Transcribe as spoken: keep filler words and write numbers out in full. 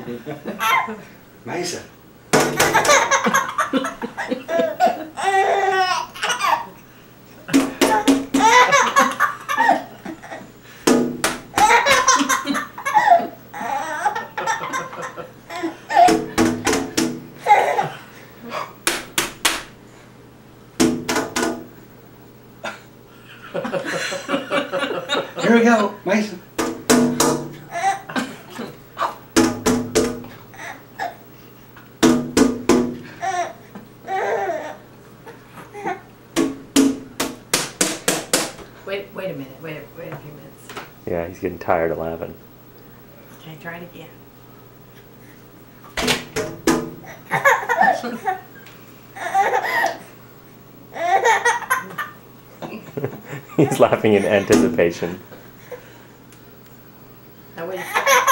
Mason. Here we go, Mason. Wait, wait a minute. Wait, wait a few minutes. Yeah, he's getting tired of laughing. Okay, try it again. He's laughing in anticipation. Now wait.